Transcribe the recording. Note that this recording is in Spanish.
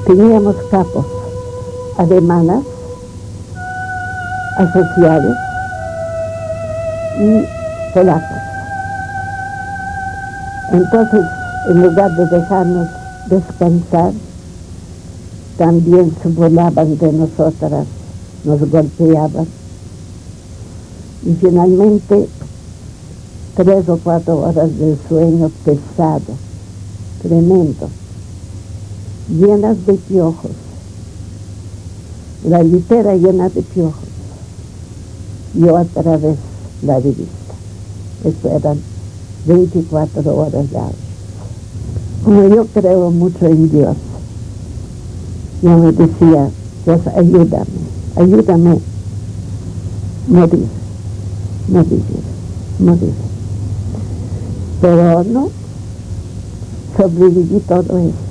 teníamos capos alemanas, asociadas y polacas. Entonces, en lugar de dejarnos descansar, también se burlaban de nosotras, nos golpeaban. Y finalmente, 3 o 4 horas de sueño pesado, tremendo, llenas de piojos, la litera llena de piojos, y otra vez la revista. Eso eran 24 horas de Auschwitz. Como yo creo mucho en Dios, yo me decía: Dios, ayúdame a morir. Pero no, sobreviví todo eso.